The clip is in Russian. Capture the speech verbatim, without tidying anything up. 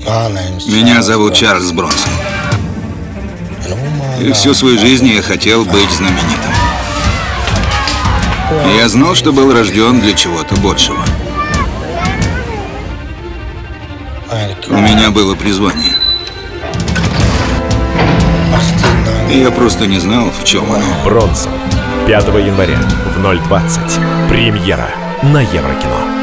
Меня зовут Чарльз Бронсон. И всю свою жизнь я хотел быть знаменитым. Я знал, что был рожден для чего-то большего. У меня было призвание. И я просто не знал, в чем оно. Бронсон. пятого января в ноль двадцать. Премьера на Еврокино.